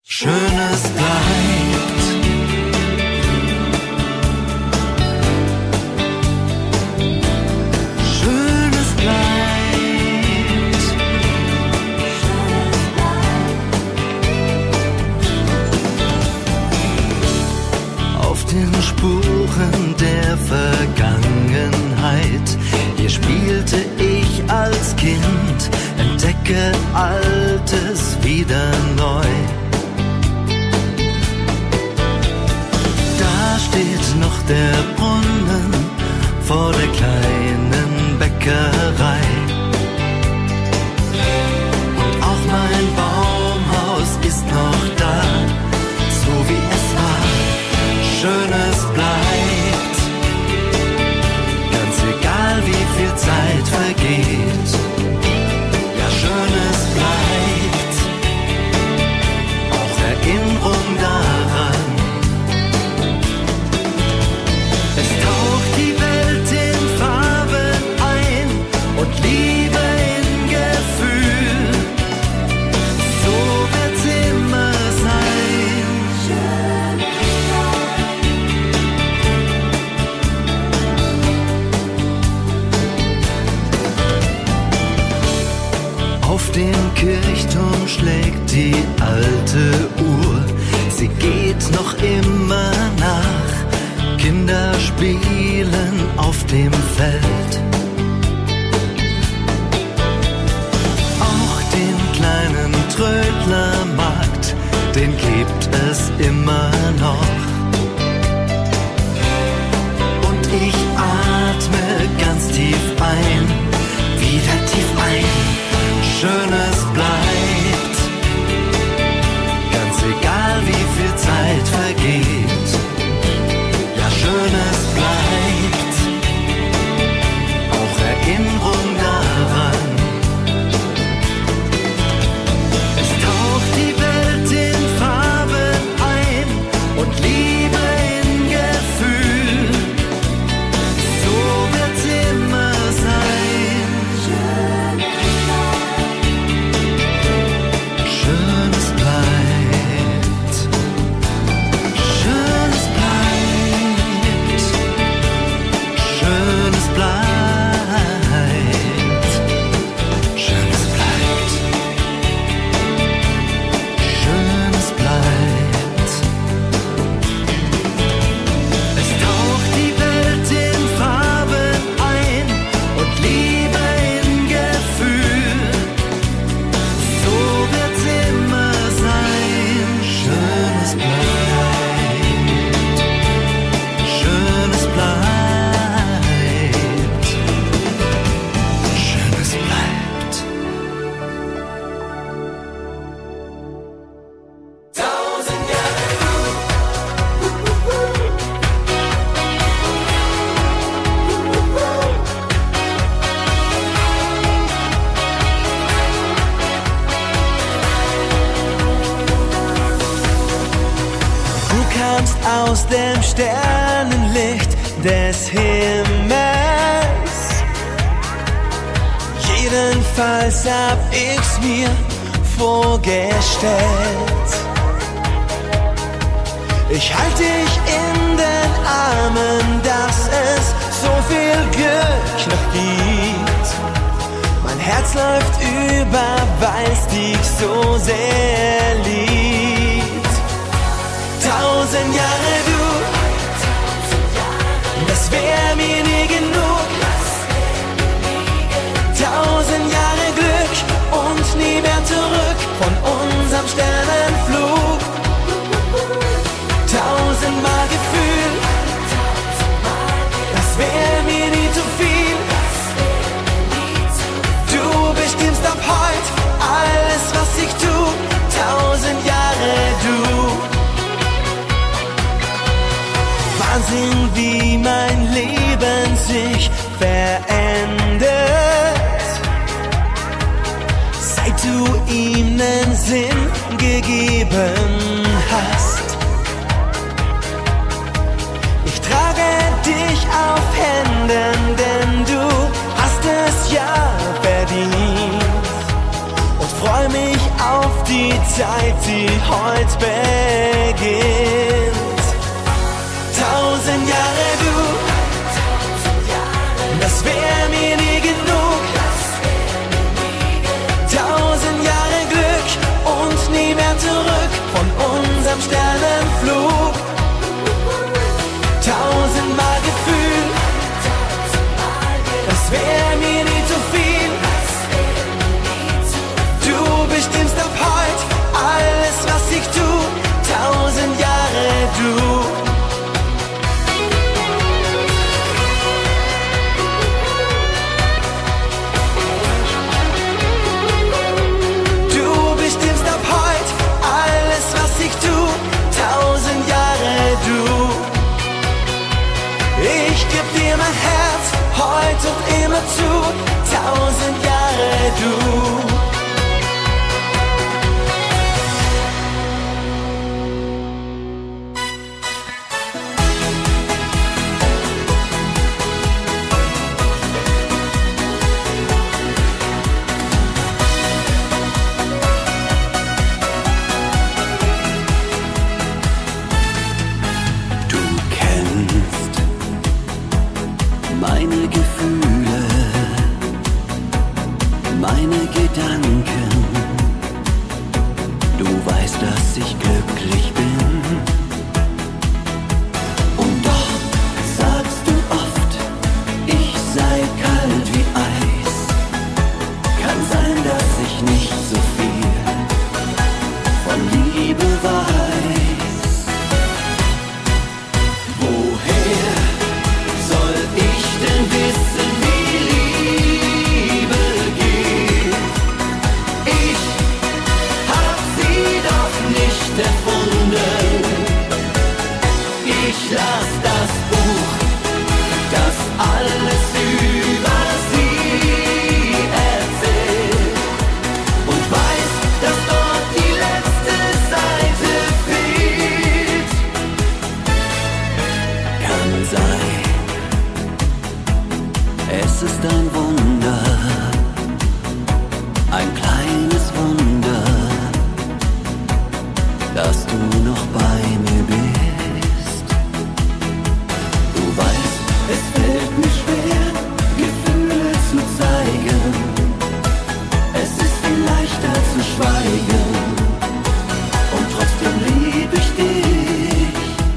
Schönes bleibt. Schönes bleibt. Auf den Spuren der Vergangenheit, hier spielte ich als Kind, entdecke Altes wieder neu. Steht noch der Brunnen vor der kleinen Bäckerei. Und auch mein Baumhaus ist noch da, so wie es war. Schönes bleibt, ganz egal wie viel Zeit vergeht. Ja, Schönes bleibt, auch Erinnerung daran. Und Liebe in Gefühl, so wird's immer sein. Auf dem Kirchturm schlägt die alte Uhr, sie geht noch immer nach. Kinder spielen auf dem Feld. Kleinen Trödlermarkt, den gibt es immer noch. Und ich atme ganz tief ein, wieder tief ein. Schönes bleibt, ganz egal wie viel Zeit vergeht. Ja, Schönes bleibt, auch Erinnerung daran. Und Liebe in Gefühl, so wird's immer sein. Schönes bleibt. Schönes bleibt. Schönes bleibt. Schönes bleibt. Schönes bleibt. Aus dem Sternenlicht des Himmels. Jedenfalls hab ich's mir vorgestellt. Ich halte dich in den Armen, dass es so viel Glück noch gibt. Mein Herz läuft über, weil's dich so sehr liebt. 1000 Jahre du, das wär mir nie genug. 1000 Jahre Glück und nie mehr zurück von unserem Sternenflug. 1000-mal Gefühl, das wär mir nie zu viel. Du bestimmst ab heut alles, was ich tu. 1000 Jahre du. Wahnsinn, wie mein Leben sich verändert, seit du ihm nen Sinn gegeben hast. Ich trage dich auf Händen, denn du hast es ja verdient. Und freu mich auf die Zeit, die heute beginnt. 1000 Jahre du, das wär mir nie genug. 1000 Jahre Glück und nie mehr zurück von unserem Sternenflug. 1000-mal Gefühl, das wär mir nie zu viel. Du bestimmst ab heute alles, was ich tu. 1000 Jahre du. Ich geb dir mein Herz, heute und immer zu. 1000 Jahre du. Meine Gefühle, meine Gedanken. Du weißt, dass ich glücklich bin. Und doch sagst du oft, ich sei kalt wie Eis. Kann sein, dass ich nicht so viel von Liebe weiß. Woher soll ich denn wissen, wie Liebe geht? Ich hab sie doch nicht erfunden. Ich las das Buch, das alles über sie erzählt und weiß, dass dort die letzte Seite fehlt. Kann sein, es ist ein Wunder, ein kleines Wunder, dass du noch bei mir bist. Du weißt, es fällt mir schwer, Gefühle zu zeigen. Es ist viel leichter zu schweigen und trotzdem lieb ich dich.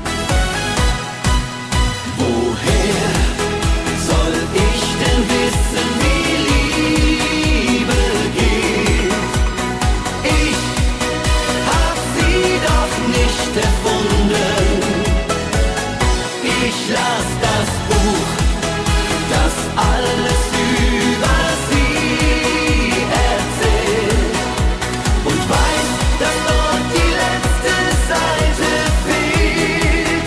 Woher soll ich denn wissen, wie Liebe geht? Ich hab sie doch nicht erfunden. Ich las das Buch, das alles über sie erzählt und weiß, dass dort die letzte Seite fehlt.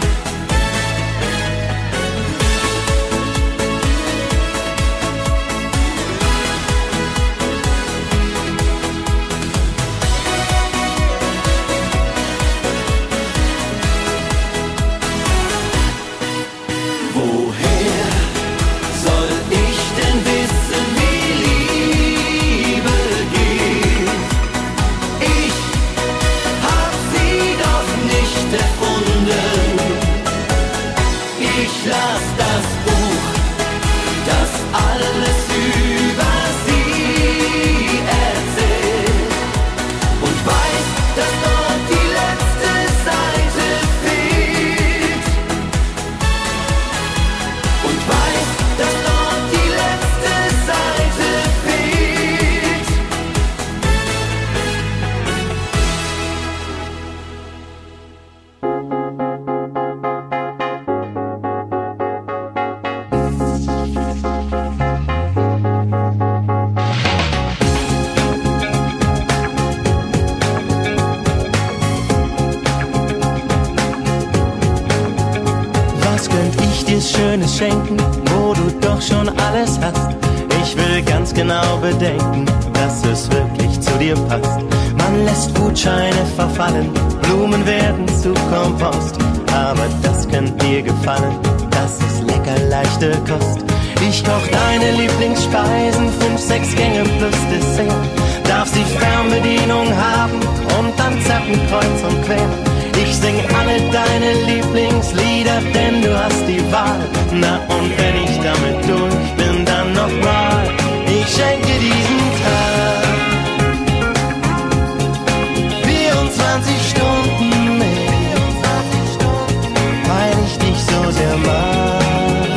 Woher soll ich denn wissen, wie Liebe geht? Ich hab sie doch nicht erfunden. Ich las das Buch, das alles über sie erzählt und weiß, dass dort die letzte Seite fehlt. Und weiß, dass dort die letzte Seite fehlt. Was könnt ich dir Schönes schenken, wo du doch schon alles hast? Ich will ganz genau bedenken, dass es wirklich zu dir passt. Man lässt Gutscheine verfallen, Blumen werden zu Kompost. Aber das könnte dir gefallen, das ist lecker leichte Kost. Ich koch deine Lieblingsspeisen, 5, 6 Gänge plus Dessert. darfst die Fernbedienung haben und dann zappen kreuz und quer. Ich sing alle deine Lieblingslieder, denn du hast die Wahl. Na und wenn ich damit durch bin, dann nochmal. Ich schenke diesen Tag 24 Stunden mehr, weil ich dich so sehr mag.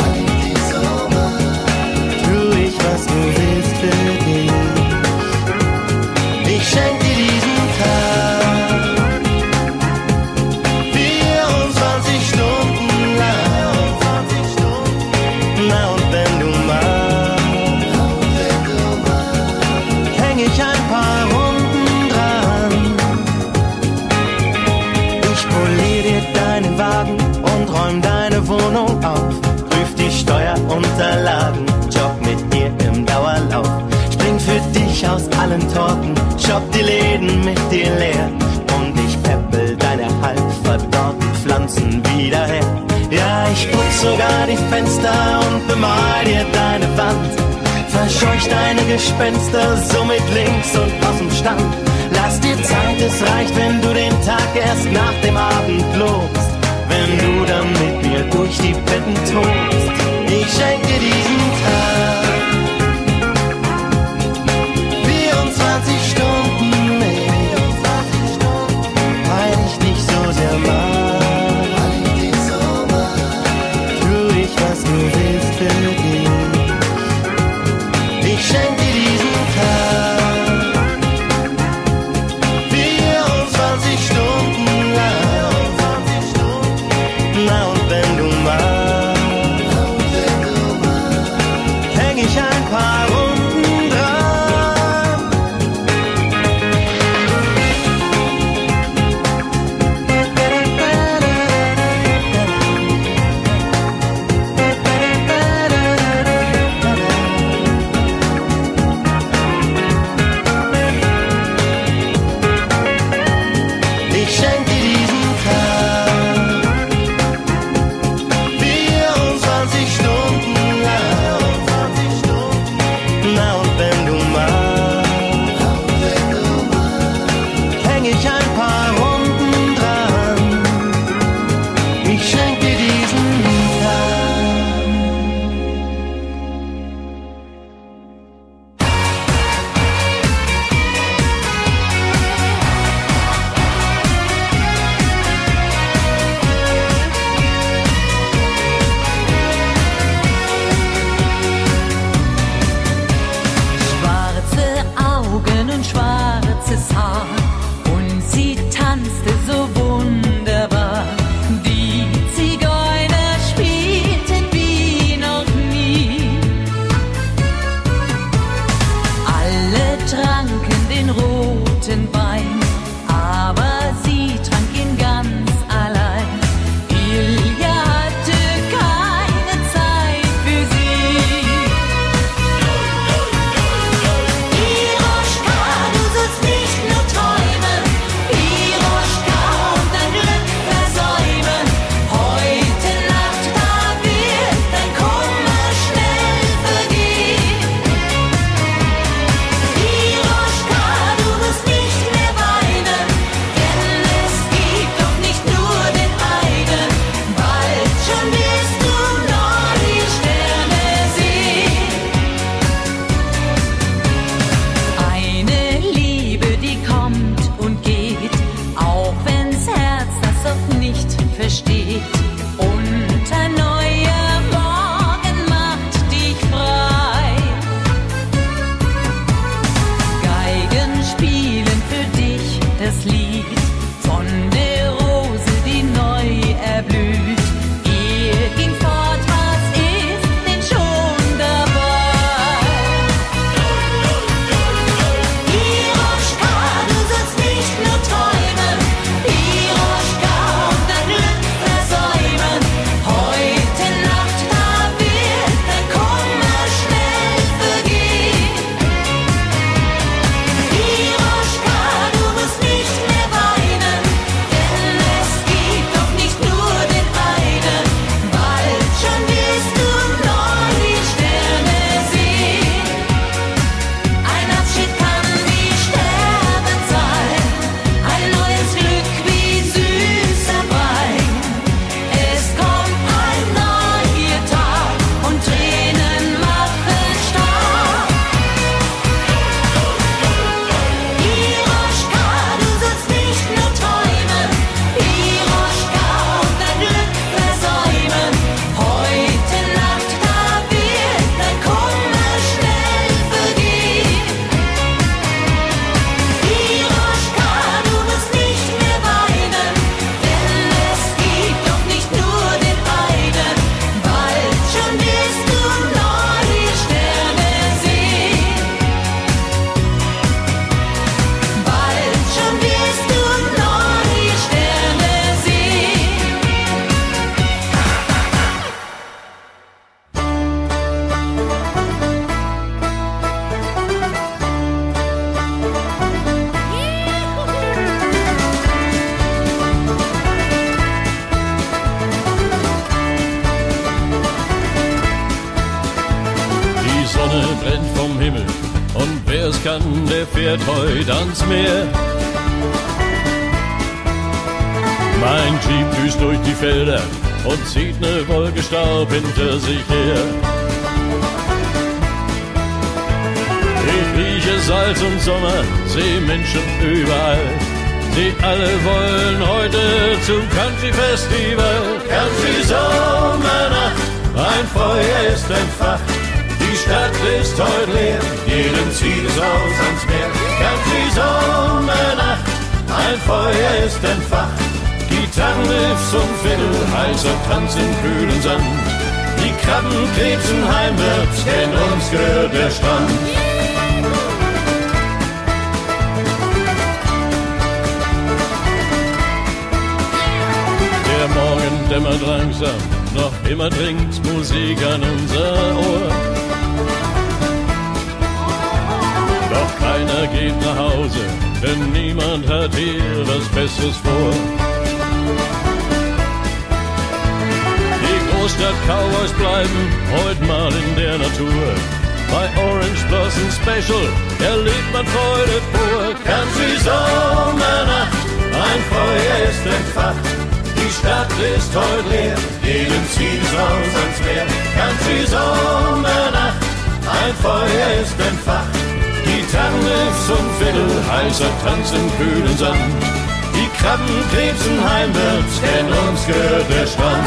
Tu ich, was du willst für dich. Ich schenke dir diesen Tag 24 Stunden lang. Na und wenn du magst, häng ich ein paar Runden dran. Ich polier dir deinen Wagen und räum deine Wohnung auf. Prüf die Steuerunterlagen, jogg mit dir im Dauerlauf. Spring für dich aus allen Torten, shopp die Läden mit dir leer. Und ich peppel deine halb verdorrten Pflanzen wieder her. Ja, ich putz sogar die Fenster und bemal dir deine Wand. Verscheuch deine Gespenster so mit links und aus dem Stand. Lass dir Zeit, es reicht, wenn du den Tag erst nach dem Abend lobst. Wenn du dann mit mir durch die Betten tobst. Ich schenke diesen Tag 24 Stunden mehr, weil ich dich so sehr mag. Tu ich, was du willst für dich. Ich schenke dir diesen Tag 24 Stunden lang. Na und wenn du magst, häng ich ein paar Runden dran. Ich schenk dir diesen Tag 24 Stunden lang. Na und wenn du magst, häng ich ein paar Runden dran. Ich schenk dir diesen Tag. Schwarze Augen und schwarzes Haar und sie das kann, der fährt heut ans Meer. Mein Jeep düst durch die Felder und zieht ne Wolke Staub hinter sich her. Ich rieche Salz und Sommer, seh Menschen überall. Sie alle wollen heute zum Country Festival. Country Sommernacht, ein Feuer ist entfacht. Die Stadt ist heute leer, jeden zieht es raus ans Meer. Country Sommernacht, ein Feuer ist entfacht. Gitarrenriffs und Fiddle, heißer Tanz im kühlen Sand. Die Krabben krebsen heimwärts, denn uns gehört der Strand. Der Morgen dämmert langsam, noch immer dringt Musik an unser Ohr. Doch keiner geht nach Hause, denn niemand hat hier was Besseres vor. Die Großstadt-Cowboys bleiben heute mal in der Natur. Bei Orange Blossom Special erlebt man Freude pur. Country Sommernacht, ein Feuer ist entfacht. Die Stadt ist heute leer, jeden zieht es raus ans Meer. Country Sommernacht, ein Feuer ist entfacht. Gitarrenriffs und Fiddle, heißer Tanz im kühlen Sand. Die Krabben krebsen heimwärts, denn uns gehört der Strand.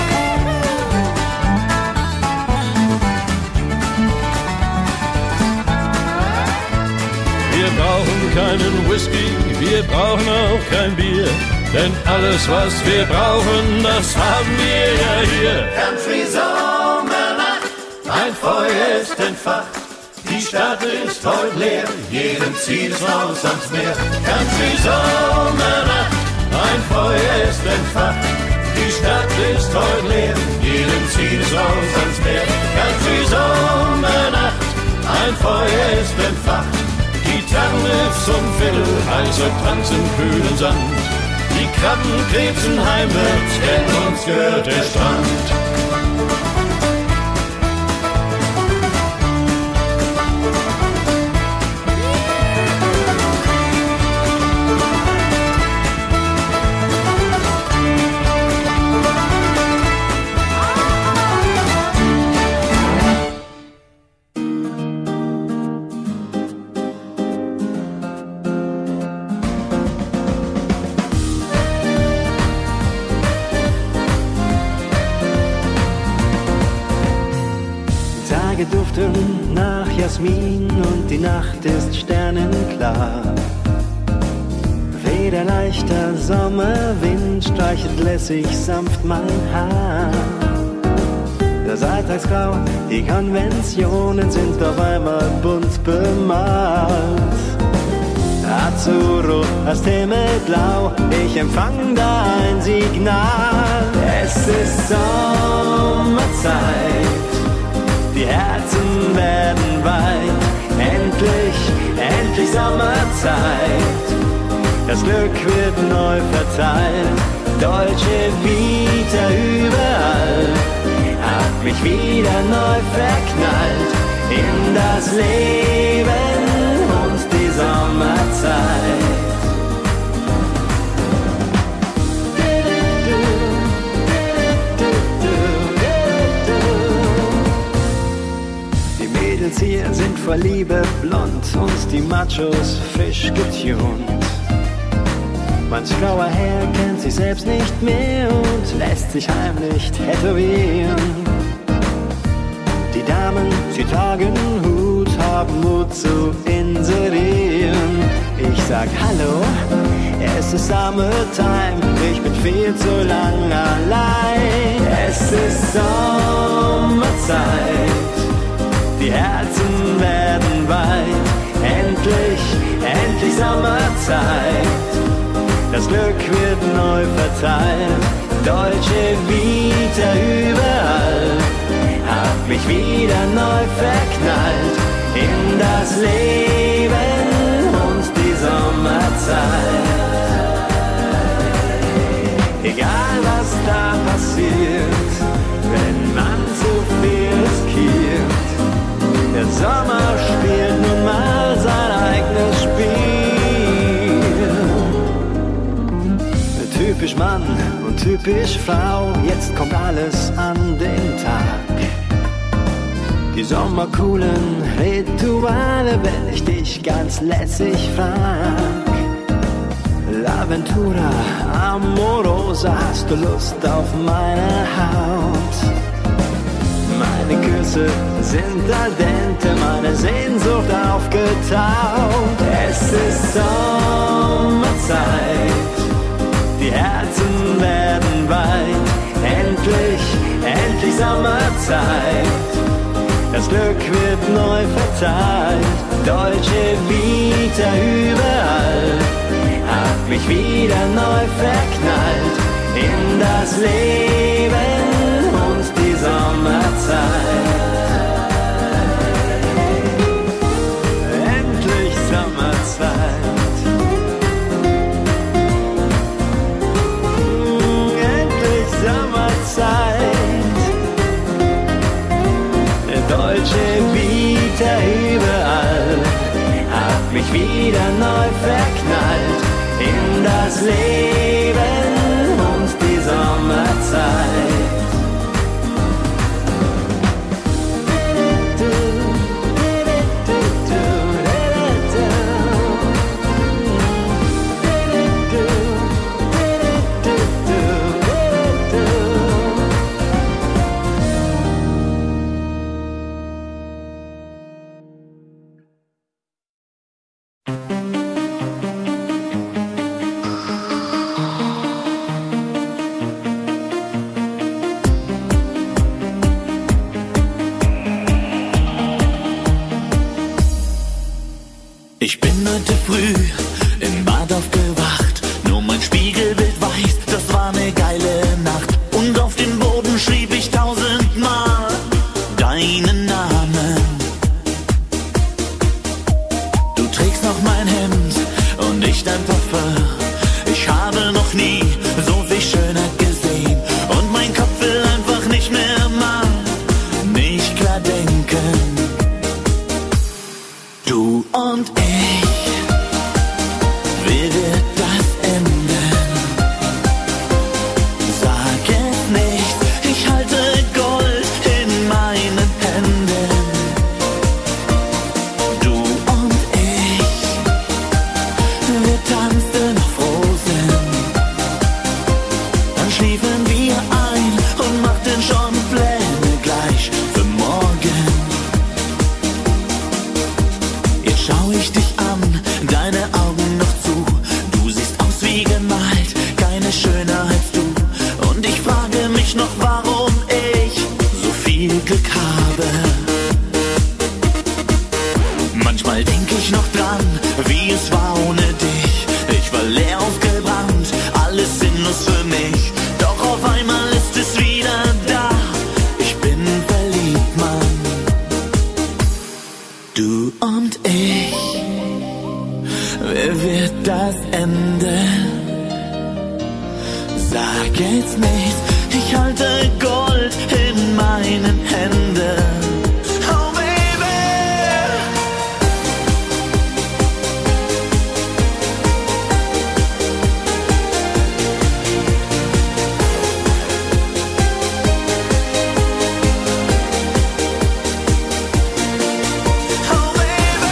Wir brauchen keinen Whisky, wir brauchen auch kein Bier. Denn alles, was wir brauchen, das haben wir ja hier. Country Sommernacht, ein Feuer ist entfacht. Die Stadt ist heute leer, jeden zieht es raus ans Meer. Country Sommernacht, ein Feuer ist entfacht. Die Stadt ist heute leer, jeden zieht es raus ans Meer. Country Sommernacht, ein Feuer ist entfacht. Gitarrenriffs und Fiddle, heißer Tanz im kühlen Sand. Die Krabben krebsen heimwärts, denn uns gehört der Strand. Duften nach Jasmin und die Nacht ist sternenklar. Weder leichter Sommerwind streichelt lässig sanft mein Haar. Das Alltagsgrau, die Konventionen sind auf einmal bunt bemalt. Azzurro, das Himmelblau, ich empfang da ein Signal. Es ist Sommerzeit. Die Herzen werden weit, endlich Sommerzeit. Das Glück wird neu verteilt, Dolce Vita überall. Hab mich wieder neu verknallt in das Leben und die Sommerzeit. Hier sind vor Liebe blond und die Machos frisch getunt. Manch grauer Herr kennt sich selbst nicht mehr und lässt sich heimlich tätowieren. Die Damen, sie tragen Hut, haben Mut zu inserieren. Ich sag Hallo, es ist Summertime, ich bin viel zu lang allein. Es ist Sommerzeit. Die Herzen werden weit, endlich Sommerzeit. Das Glück wird neu verteilt, Dolce Vita überall. Hab mich wieder neu verknallt in das Leben und die Sommerzeit. Egal was da passiert, wenn man zu viel riskiert. Der Sommer spielt nun mal sein Typisch Mann und typisch Frau, jetzt kommt alles an den Tag. Die sommercoolen Rituale, wenn ich dich ganz lässig frag. L'Aventura Amorosa, hast du Lust auf meine Haut? Meine Küsse sind al dente, meine Sehnsucht aufgetaut. Es ist Sommerzeit, die Herzen werden weit. Endlich Sommerzeit, das Glück wird neu verteilt. Dolce Vita überall, hab mich wieder neu verknallt in das Leben und die Sommerzeit. Endlich Sommerzeit. Endlich Sommerzeit. Dolce Vita überall, hab mich wieder neu verknallt in das Leben und die Sommerzeit. Ich bin heute früh im Bad aufgewacht, nur mein Spiegelbild weiß, das war eine geile Nacht. Und auf dem Boden schrieb ich 1000-mal deinen Namen. Du trägst noch mein Hemd und ich dein Parfum. Ich habe noch nie so viel Schönheit gesehen und mein Kopf will einfach nicht mehr mal nicht klar denken. Du und ich, wie wird das enden? Sag es nicht, ich halte Gold in meinen Händen. Du und ich, wir tanzten auf Rosen. Dann schliefen wir ein und machten schon Pläne gleich für morgen. Jetzt schau ich dich an, deine Augen noch zu. Du siehst aus wie gemalt, keine schöner als du. Und ich frage mich noch, warum ich so viel Glück habe. Manchmal denk ich noch dran, wie es war ohne dich. Ich war leer aufgebrannt, alles sinnlos für mich. Doch auf einmal ist es wieder da, ich bin verliebt, Mann. Du und ich, wer wird das enden? Sag jetzt nicht, ich halte Gold in meinen Händen. Oh Baby, oh Baby.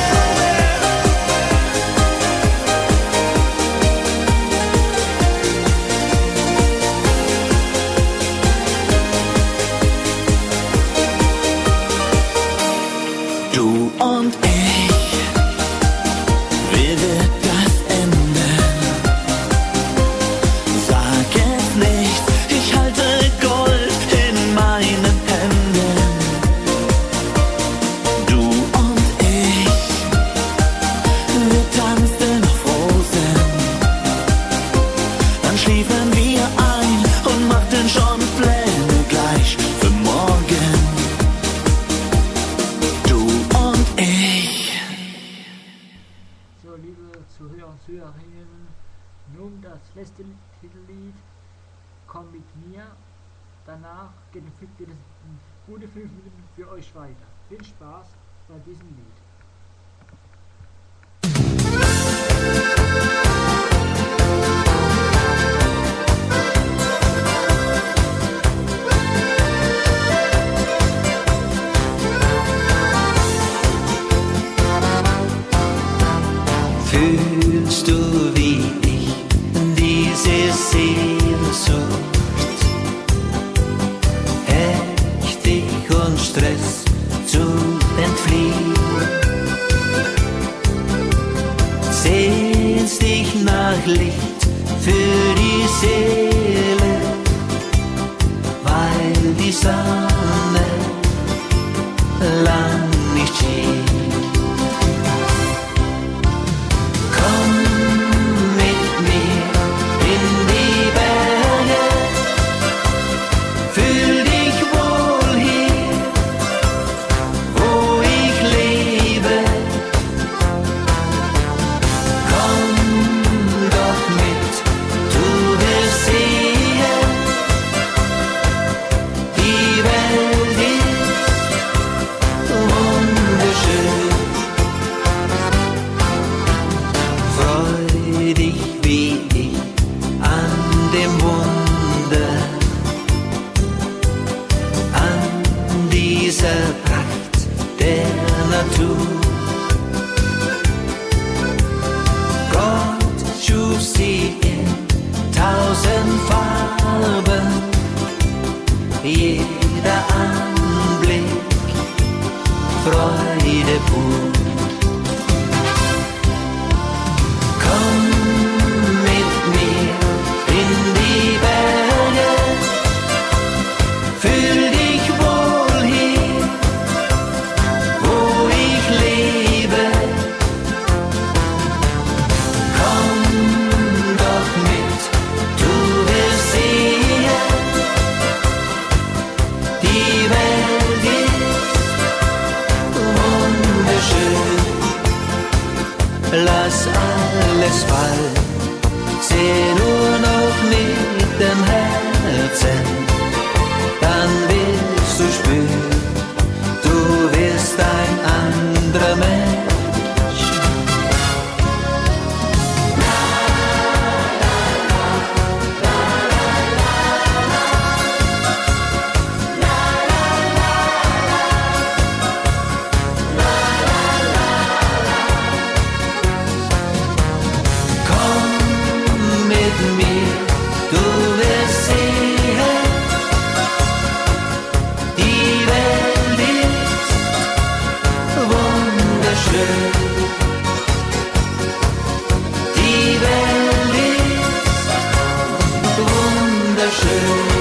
Du und ich, wie wird das enden? Sag es nicht, ich halte Gold in meinen Händen. Du und ich, wir tanzten auf Rosen. Dann schliefen wir ein und machten schon Pläne gleich für morgen. Du und ich. So, liebe Zuhörer und Zuhörerinnen, nun das letzte Titellied, Komm mit mir. Danach geht es gute 5 Minuten für euch weiter. Viel Spaß bei diesem Lied. diese Sehnsucht, Hektik und Stress zu entfliehen. Sehnst dich nach Licht für die Seele, weil die Sonne lang nicht schien. Komm mit mir in die Berge, fühl dich wohl hier, wo ich lebe. Komm doch mit, du wirst sehen, die Welt ist wunderschön. Freu dich wie ich an dem Wunder, an dieser Pracht der Natur. Gott schuf sie in 1000 Farben, jeder Anblick Freude pur. Komm mit mir in die Berge, fühl dich wohl hier, wo ich lebe. Komm doch mit, du wirst sehen, die Welt ist wunderschön. Lass alles fallen, seh nur noch mit dem Herzen, dann wirst du spüren, du wirst ein anderer Mensch. Komm mit mir, du wirst sehen, die Welt ist wunderschön. Die Welt ist wunderschön.